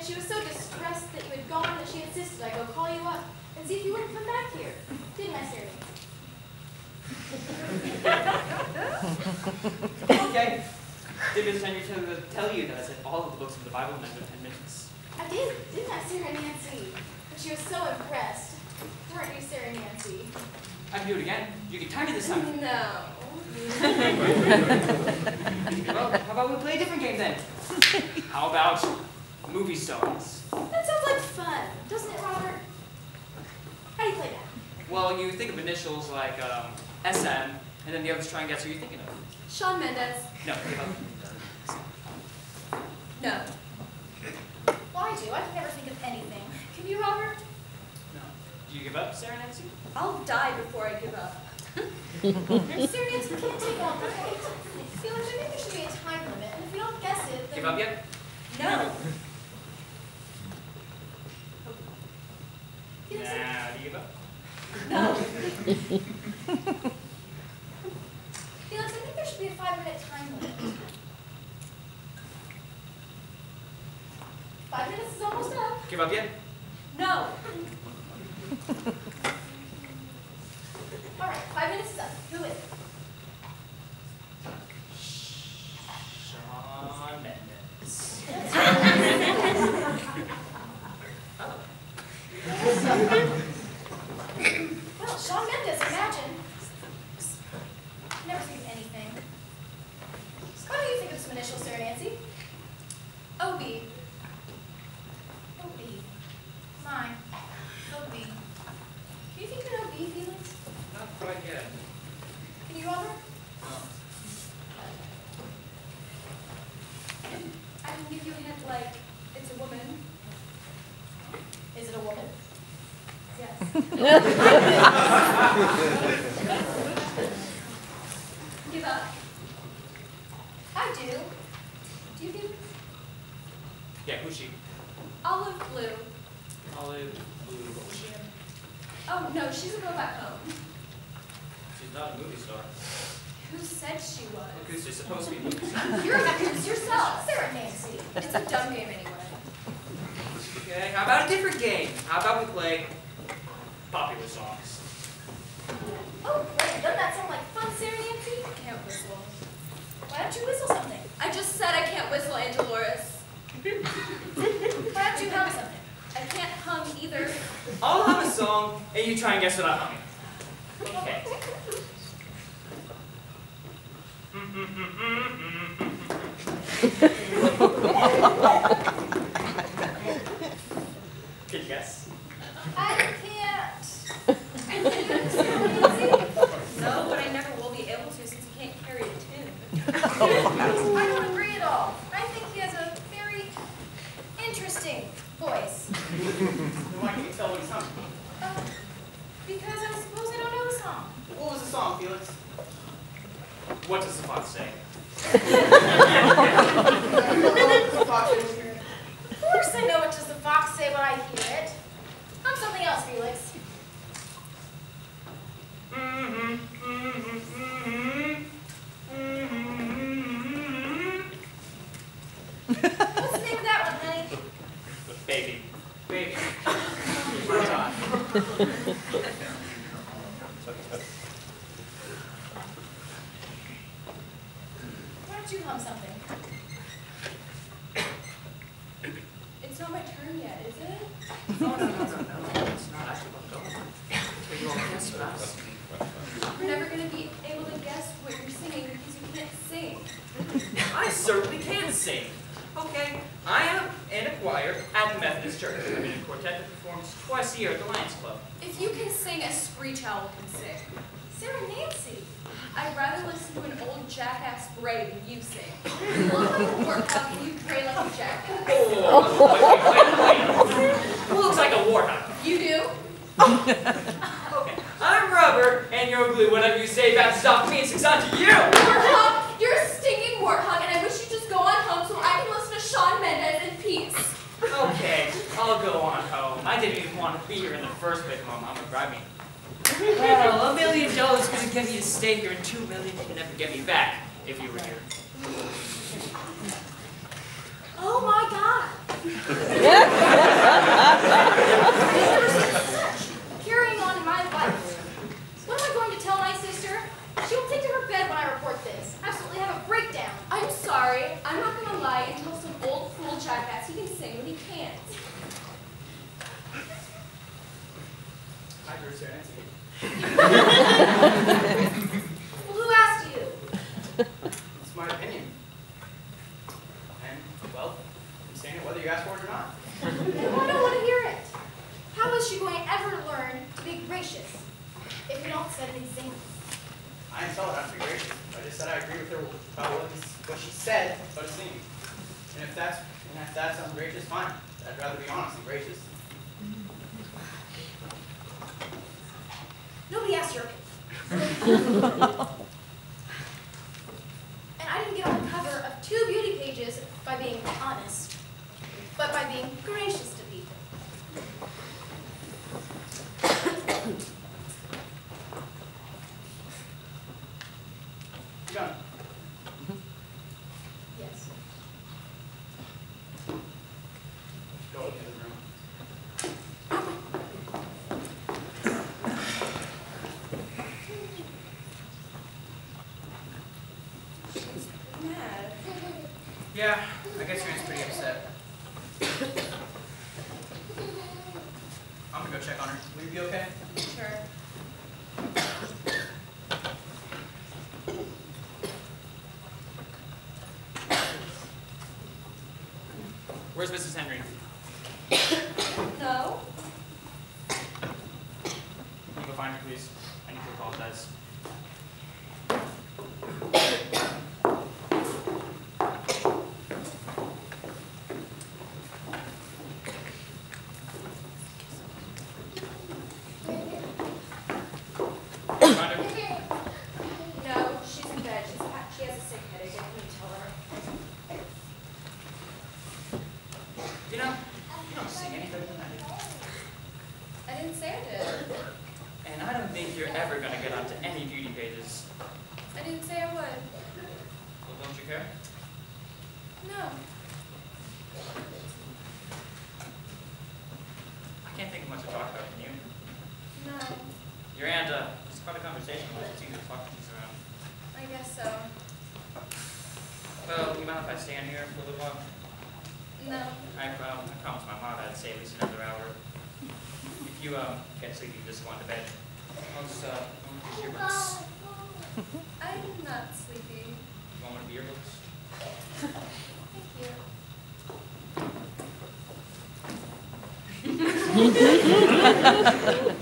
and she was so distressed that you had gone that she insisted I go call you up and see if you wouldn't come back here. Didn't I, Sarah Nancy? Okay. Did Miss Henry tell you that I said all of the books of the Bible in under 10 minutes? I didn't I, Sarah Nancy? But she was so impressed. Weren't you, Sarah Nancy? I can do it again. You can time me this time. No. Well, how about we play a different game then? How about movie stars? That sounds like fun, doesn't it, Robert? How do you play that? Well, you think of initials like SM, and then the others try and guess who you're thinking of. Shawn Mendes. No, give up. No. Well, I do. I can never think of anything. Can you, Robert? No. Do you give up, Sarah Nancy? I'll die before I give up. Sarah Nancy can't take all night. Felix, I think there should be a time limit, and if you don't guess it, then... Give up yet? No. Nah, do you give up? No. Felix, I think there should be a 5-minute time limit. 5 minutes is almost up. Give up yet? No. All right, 5 minutes is up. Who is it? Shawn Mendes. Well, Shawn Mendes, imagine. Never think of anything. Why don't you think of some initials, Sarah Nancy? OB. OB. Mine. OB. Can you think of an OB, Felix? Not quite yet. Can you, Robert? I can give you a hint like, it's a woman. Is it a woman? Yes. Give up. I do. Do you do? Yeah, who's she? Olive blue. Olive blue. Oh, no, she's a girl back home. She's not a movie star. Who said she was? Look who's just supposed to be a movie star. You're a goose yourself, Sarah Nancy. It's a dumb game anyway. Okay, how about a different game? How about we play popular songs? Oh, great. Doesn't that sound like fun, Sarah Nancy? I can't whistle. Why don't you whistle something? I just said I can't whistle, Angelorus. Why don't you hum something? I can't hum either. I'll hum a song, and you try and guess what I'm humming. Okay. Can you guess? I can't. Can you Sarah Nancy? No, but I never will be able to since he can't carry a tune. I don't agree at all. I think he has a very interesting voice. Then why can't you tell what he's humming? Because I suppose I don't know the song. What was the song, Felix? What does the fox say? Of course I know what does the fox say when I hear it. I'm something else, Felix. What's the name of that one, honey? Baby. Baby. Right on. Why don't you hum something? It's not my turn yet, is it? No. It's not actually what I'm going. But you all guess fast. You're never going to be able to guess what you're singing because you can't sing. I certainly can sing. Okay, I am in a choir at the Methodist Church. I'm in a quartet that performs twice a year at the Lions Club. If you can sing, a screech owl can sing. Sarah Nancy. I'd rather listen to an old jackass bray than you sing. You look like a warthog and you bray like a jackass. Oh, wait. Who looks like a warthog? You do? Okay, I'm rubber, and you're glue. Whatever you say about stuff means it's on to you. Warthog, you're a stinking warthog, and I wish you'd just go on home so I can listen to Shawn Mendes in peace. Okay, I'll go on home. I didn't even want to be here in the first place. My mama grabbed me. Well, $1 million couldn't get me to stay here, and $2 million could never get me back if you were here. Oh my God! Carrying on in my life. What am I going to tell my sister? She will take to her bed when I report this. Absolutely have a breakdown. I'm sorry. I'm not going to lie and tell some old fool jackass he can sing when he can't. Hi, Bruce. Nancy. Well, who asked you? It's my opinion. And, well, I'm saying it whether you ask for it or not. Well, I don't want to hear it. How is she going to ever learn to be gracious if we don't set an example? I didn't tell her not to be gracious. I just said I agree with her about what she said, but it seemed. And if that's ungracious, fine. I'd rather be honest than gracious. Nobody asked your opinion. And I didn't get on the cover of 2 beauty pages by being honest, but by being gracious to people. You done? Yes. Go to the other room. Mad. Yeah, I guess your aunt's pretty upset. I'm gonna go check on her. Will you be okay? Sure. Where's Mrs. Henry? No. Can you go find her, please? I need to apologize. Find her? No, she's in bed. She has a sick headache. Can you tell her? You know, you don't sing any better than I do. I didn't say I did. And I don't think you're ever gonna get onto any beauty pages. I didn't say I would. Well, don't you care? No. I can't think of much to talk about, can you? No. Your aunt, just quite a conversation with. It's easy to talk things around. I guess so. Well, you mind if I stand here for a little while? No. I promised my mom I'd stay at least another hour. If you get sleepy, just go on to bed. I'll just go into your books. I'm not sleepy. You want one of your books? Thank you.